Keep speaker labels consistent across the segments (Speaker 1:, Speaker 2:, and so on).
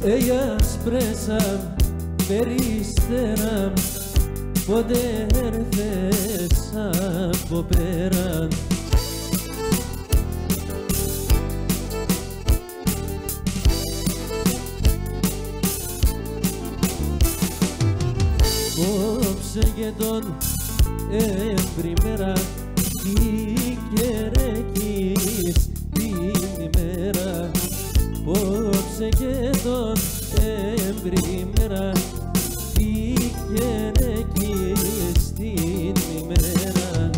Speaker 1: Ellas presam, περιστεράμ, ποτέ έρθες από πέραν. Κόψε και τον εμπριμέρα, τι κερέκεις την ημέρα. Κόψε και τον εμπριμέρα, τι κερέκεις την ημέρα.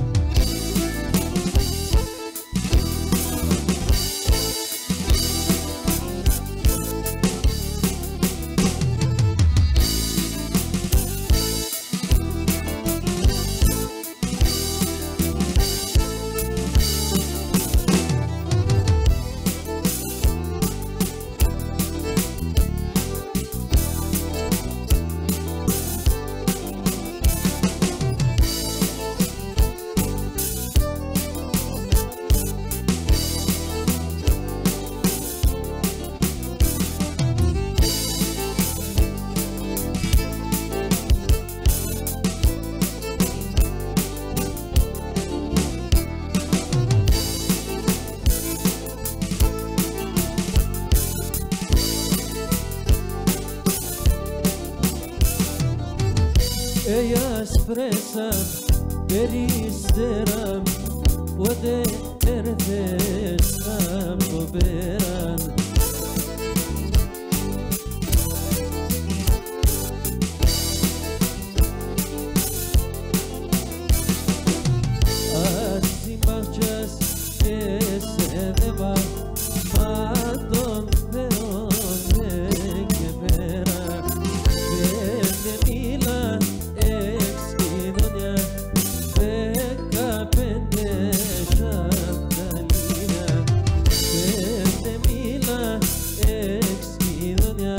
Speaker 1: Ellas presam, περιστεράμ, ποτέ έρθες από πέραν. Ας συμπαχτσάς και σε δεβά, μα τον Θεό δε και πέρα. Δεν μίλα εξκοινωνιά, 15 σαφταλίνια. Δεν μίλα εξκοινωνιά,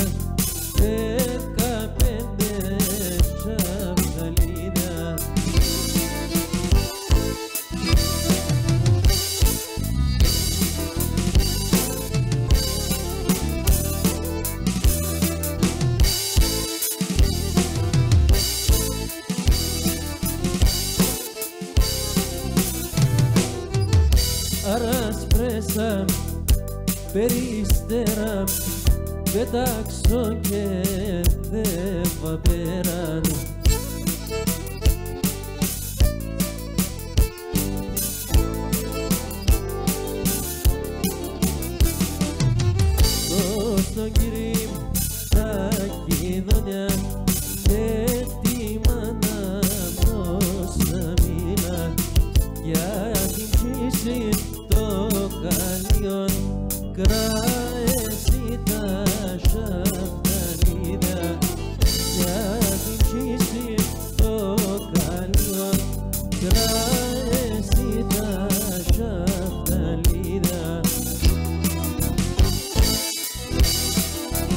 Speaker 1: 15 σαφταλίνια. Άρας πρέσαμ, περιστεράμ, πετάξω και δεύα πέραν. Στον Κυρί τα κοινωνιά, έτοιμα να μόσα μίλα, για την ψήση το καλιόν, κράεσαι τα σαφταλίδα. Για την ψήση το καλιόν, κράεσαι τα σαφταλίδα.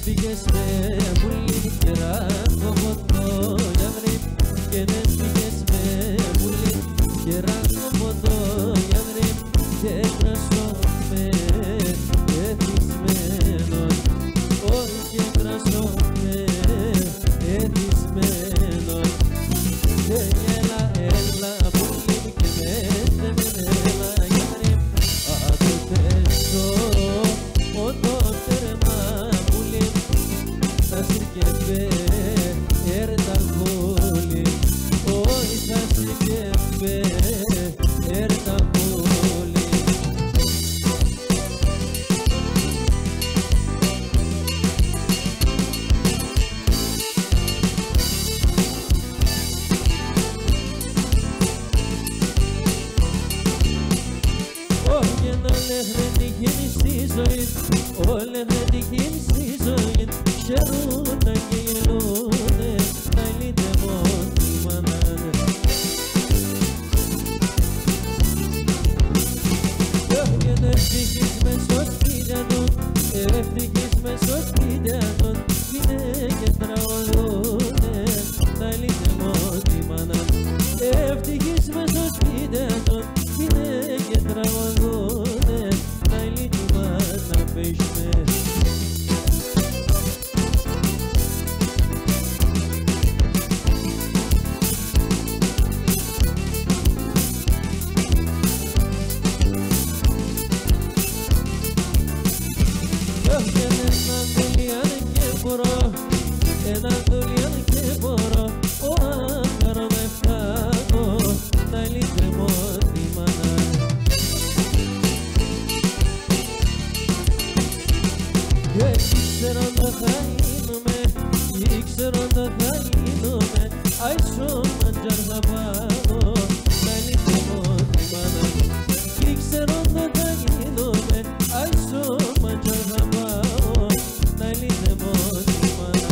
Speaker 1: έφυγες με πουλί καιρά κομμωτό για βρει και έφυγες με πουλί καιρά κομμωτό για βρει και κρασό με εθισμένος όχι και κρασό με εθισμένος και έλα έλα πουλί μου και με έλα για βρει το πέσω το τέρμα πουλί θα συρκευέ έρτα πουλί όχι θα συρκευέ έρτα πουλί. Όχι ένα λεχρετική στη ζωή, όλη λεχρετική στη ζωή χαίρουνταν και γελούνε τα λιτεμόθυμανάνε. Όχι ένα ευτυχής μες στο σπίτια του, ευτυχής μες στο σπίτια του γυναίκες τραγουδούνε τα λιτεμόθυμανάνε. Ευτυχής μες στο σπίτια του γυναίκες τραγουδούνε τα λιτεμόθυμανάνε. Ένα δουλειάν και μπορώ, ο άκαρο με φτάνω, να λυτρεμώ τη μάνα. Και ήξεροντα θα γίνομαι, ήξεροντα θα γίνομαι, άισο μαντζαρ θα πάω, να λυτρεμώ τη μάνα. Ήξεροντα θα γίνομαι, άισο μαντζαρ θα πάω, να λυτρεμώ τη μάνα.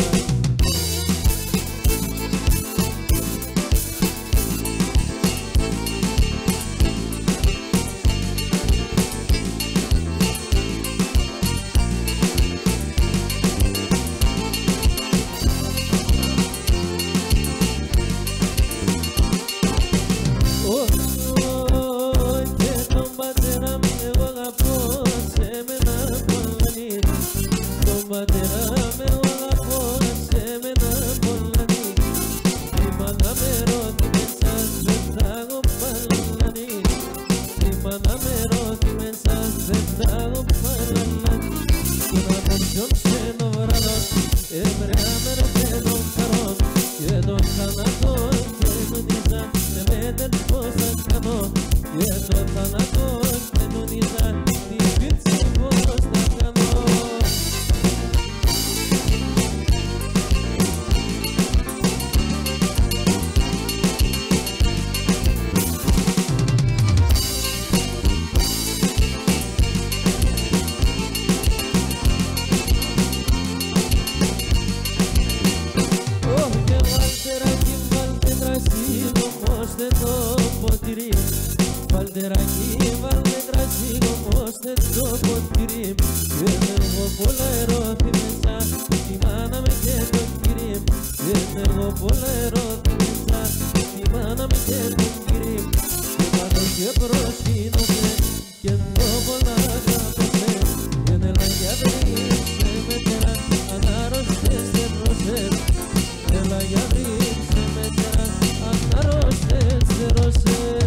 Speaker 1: Βαλτεράκι, βάλτε κρασί, κομμώστε το ποτήρι. Και εγώ πολλά ερώτη μέσα, τη μάνα με και το κύρι. Και εγώ πολλά ερώτη μέσα, τη μάνα με και το κύρι. Και πάνω και προσκύνωσε, και το πολλά αγάπησε. Και έλα για βρίσκε με τέρα, ανάρρωστες και ρωσές. Έλα για βρίσκε με τέρα, ανάρρωστες και ρωσές.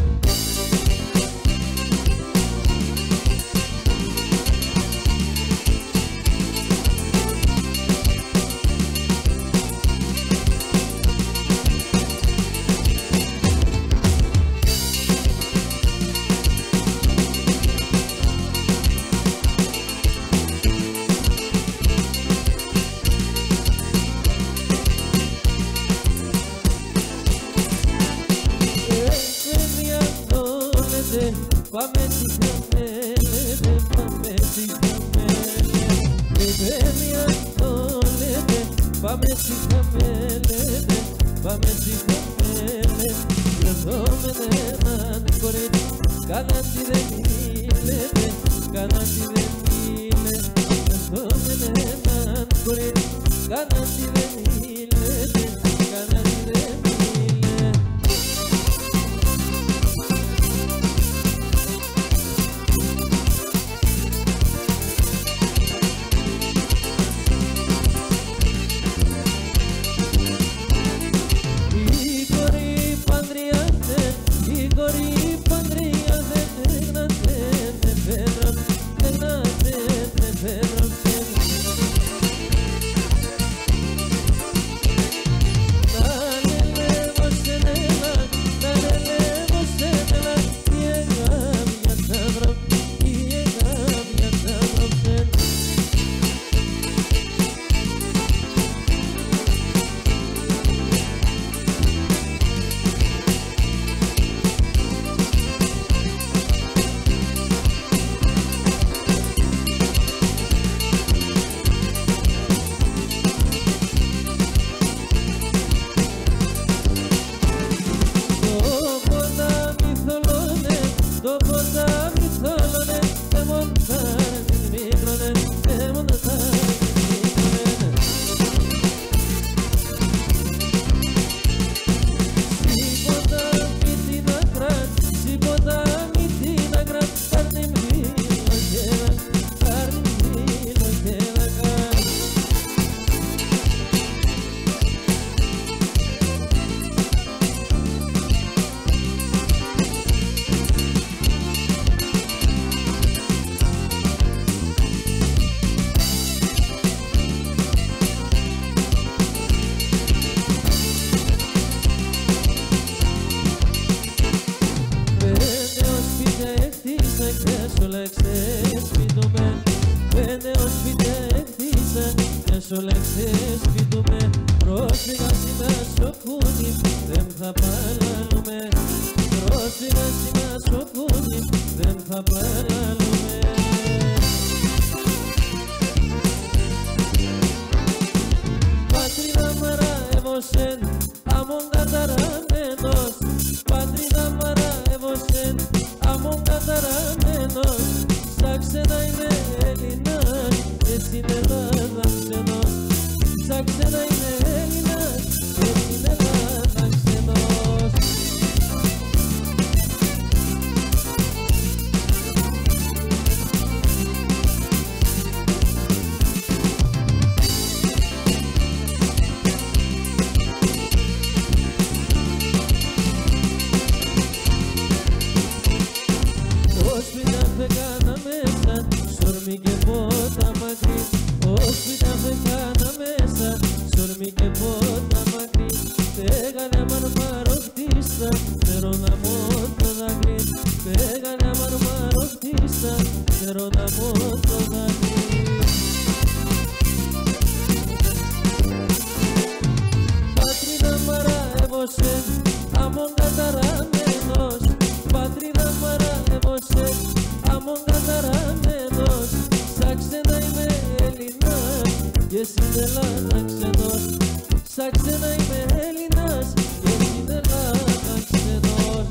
Speaker 1: Πάμε στη χαμέλε, πάμε στη χαμέλε. Παιδί αυτό λέτε, πάμε στη χαμέλε, πάμε στη χαμέλε. Εδώ με έναν κορίτσι, κάνα τι δεν είναι, κάνα τι δεν είναι. Εδώ με έναν κορίτσι. όλα ξεσπιτούμε. Πρόσφυγα σήμερα στο κούνι, δεν θα παραλαλούμε. Πρόσφυγα σήμερα στο κούνι, δεν θα παραλαλούμε. Πατρίδα μαραεύωσεν, αμον καταραμένος. Πατρίδα μαραεύωσεν, αμον καταραμένος. Στα ξένα είμαι Έλληνας και στην Ελλάδα ξενός. Στα ξένα είμαι Έλληνας και στην Ελλάδα ξενός. Στορμή και πότα μακρύ, όσπιτα φεκάνα μέσα. Στορμή και πότα μακρύ, φέγανε αμαρμαροχτίστα, φέρονα μότο δάκρυ. Φέγανε αμαρμαροχτίστα, φέρονα μότο δάκρυ. Πατρίδα μαραεύωσεν, αμον καταραμένος. Πατρίδα μαραεύωσεν, αμον καταραμένος. Στα ξένα είμαι Έλληνας και στην Ελλάδα ξενός. Στα ξένα είμαι Έλληνας και στην Ελλάδα ξενός.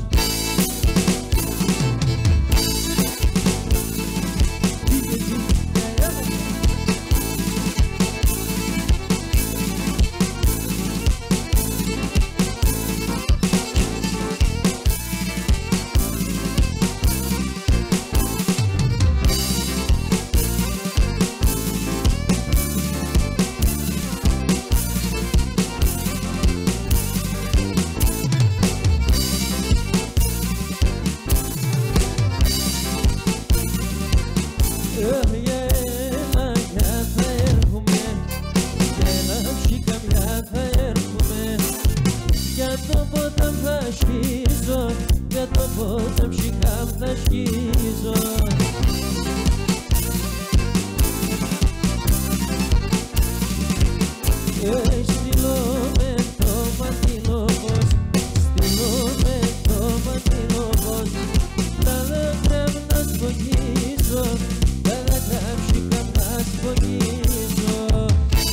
Speaker 1: Για το πότα ψυχάμ θα σκίζω. Στείλω με το μαντήλο πως, στείλω με το μαντήλο πως. Τα δάκρυα να σπογγίζω, τα δάκρυα ψυχάμ θα σπογγίζω.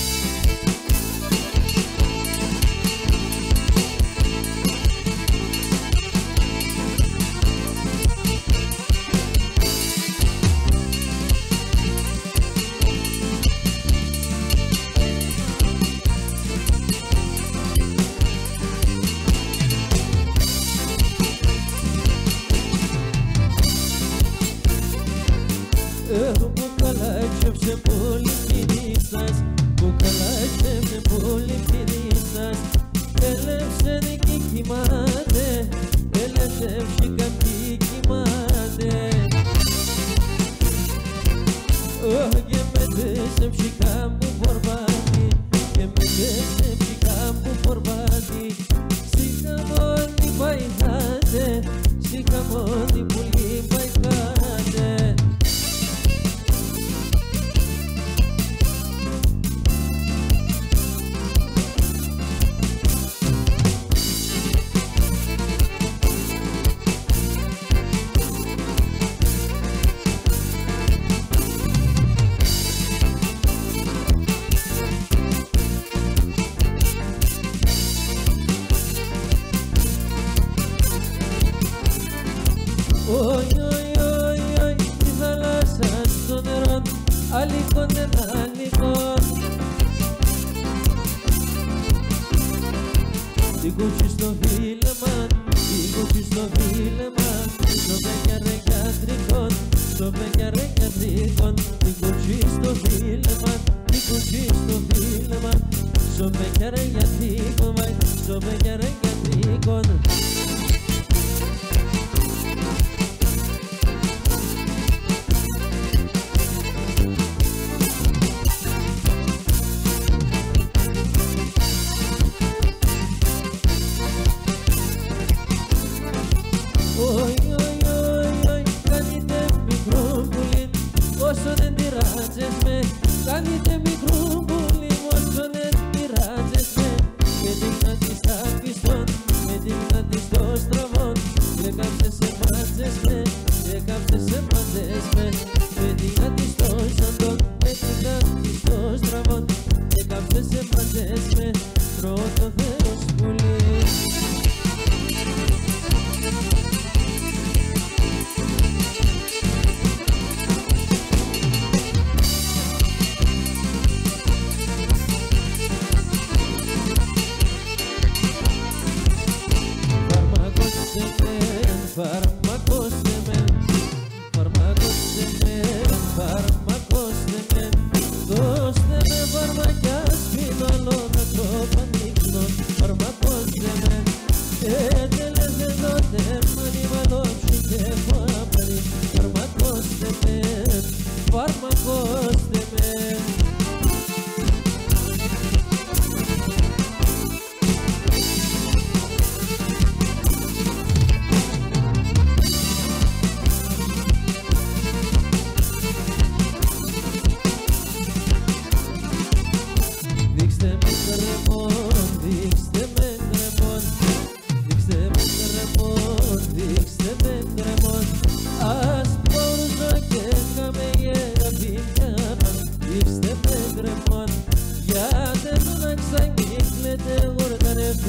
Speaker 1: Που καλά έξεψε πολύ κυρίσας, που καλά έξεψε πολύ κυρίσας. Έλεψε νίκη κοιμάται, έλεψε ψυχα κι κοιμάται. Και μέτεσε ψυχα μου φορβάτη, και μέτεσε ψυχα μου φορβάτη. Στη χαμόνι παϊχάτε, στη χαμόνι πουλί παϊχάτε. Τη θάλασσα στο νερό, αλήκον δεν αλήκον. Την κούτσι στο φίλεμα, την κούτσι στο φίλεμα. Στο πεκιαρέ γιατρικών, στο πεκιαρέ γιατρικών. Την κούτσι στο φίλεμα, την κούτσι στο φίλεμα. Στο πεκιαρέ γιατρικών, στο πεκιαρέ γιατρικών. Κάνετε μικρό πουλί, όσο δεν τυράζεσαι, κάνετε μικρό πουλί.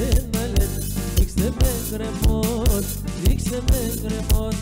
Speaker 1: ένα λες. Ρίξτε με γκρεμόν, ρίξτε με γκρεμόν.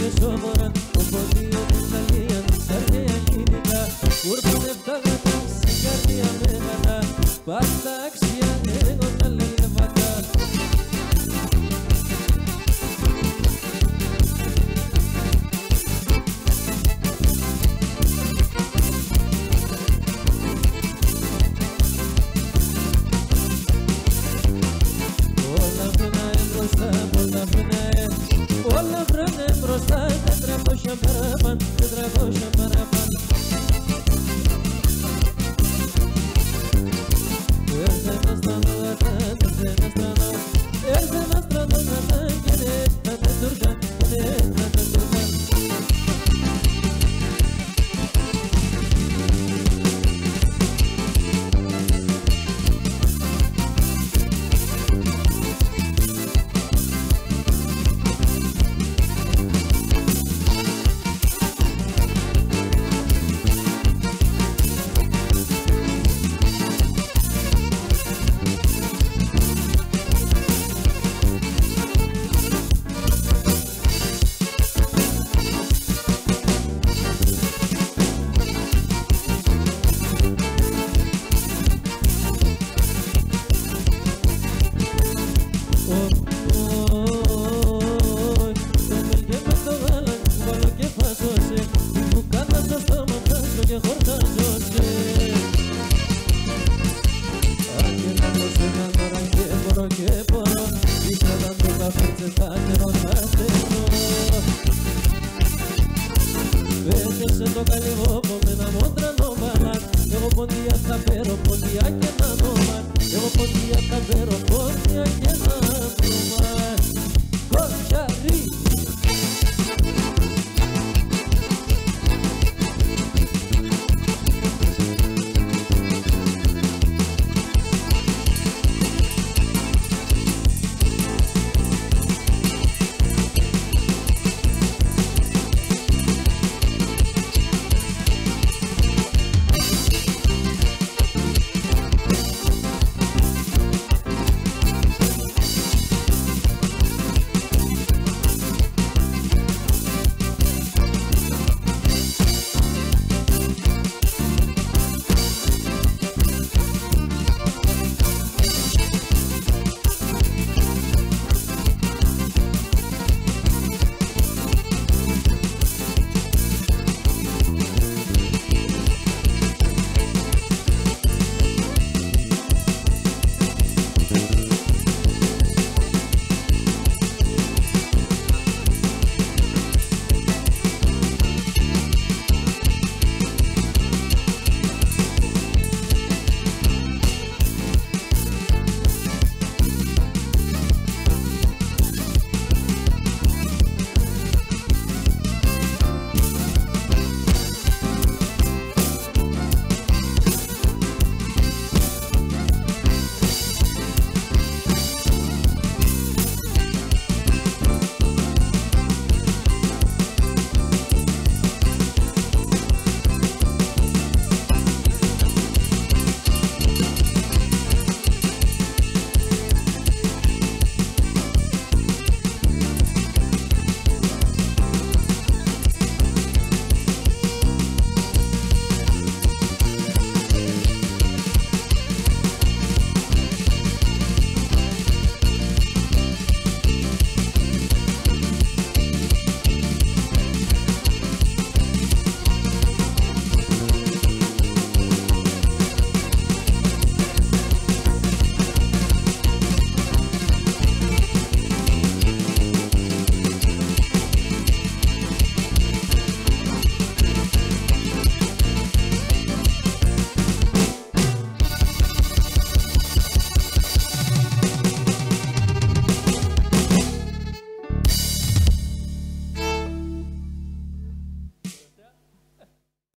Speaker 1: μεσόβορα, το ποδίο της Ιταλίας, σαρνία χίλικα, κούρπανε φτάγατα, στην καρδιά μέγατα, πάντα αξία εγώ τα λελεβάτα. Όλα βράνε μπροστά, 400 παραπάν, 400 παραπάν. Έρθε ένα στρανό, έρθε ένα στρανό, έρθε ένα στρανό, και ναι, να τα τουρκάν, ναι, να τα τουρκάν. Vete siendo calibo